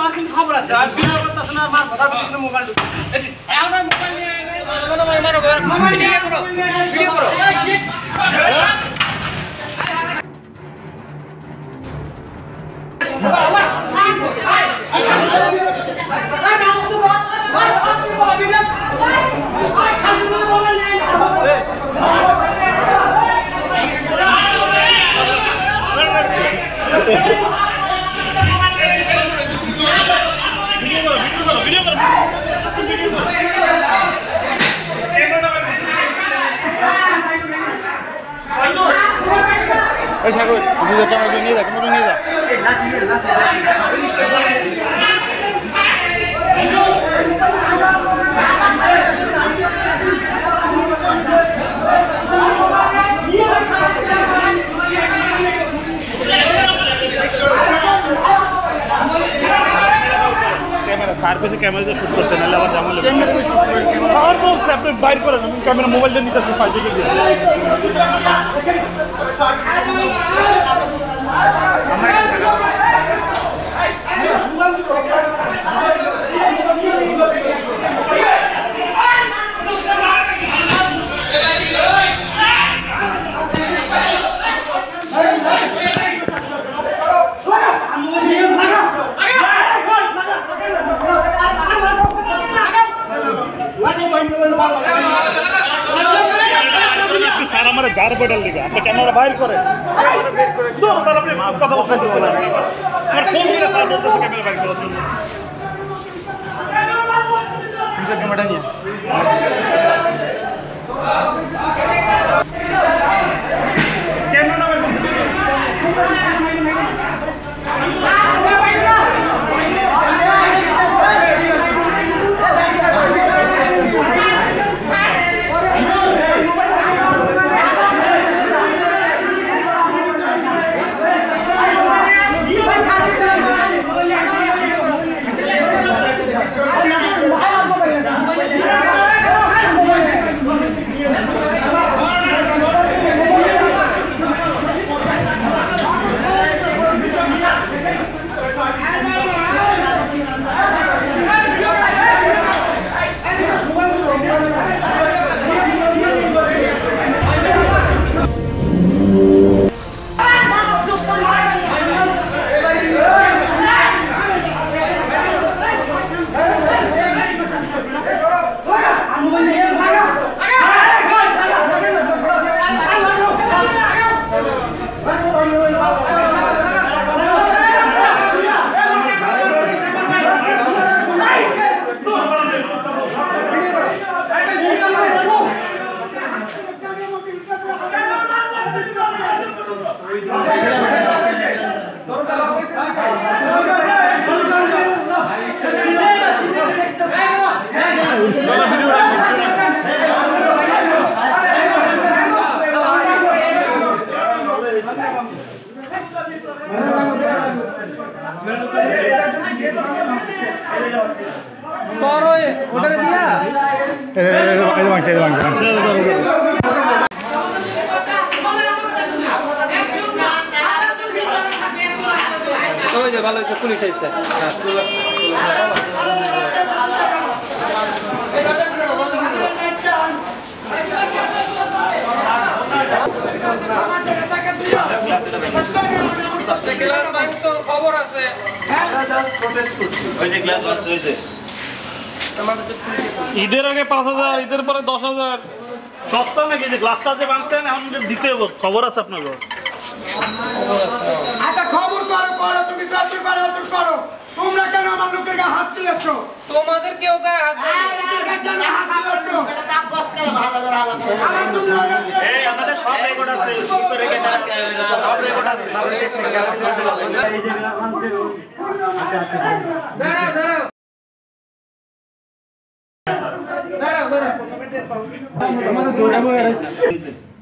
কিন্তু খবর আছে আর বিনা কথা শোনা মার কথা বলতে মোবাইল এই আমরা মোবাইল নিয়ে মারো ভিডিও করো সাগর ক্যামেরা নিয়ে যা ক্যামেরা নিয়ে যা सार पे कैमरा से शूट करते ना लगा जामल सार तो अपने बाहर पर कैमरा मोबाइल दे नहीं था फायदे के लिए सारा हमारे जार पे डाल देगा अपने कैमरा बाहर करे दो बार अपने कथा बसा दो सर और फोन मेरा साथ बोलते से कैमरा बाहर करो इनका कैमरा नहीं कैमरा ना ভালো পুলিশ আইছে খবর আছে ঈদের আগে 5,000 ঈদের পরে 10,000 সস্তা নাকি যে গ্লাসটা যে ভাঙতেন এখন দিতে খবর আছে আপনার আচ্ছা খবর করো তুমি যতই পারো ততই করো তোমরা কেন আমার লোকের গায়ে হাত দিয়েছো তোমাদের কেউ গায়ে হাত দিয়েছো এটা দাম বসকে ভালো করে আলাদা এই আমাদের সব রেকর্ড আছে উপরে রেকর্ড আছে সব রেকর্ড আছে দাঁড়াও আমার দৌড়াবো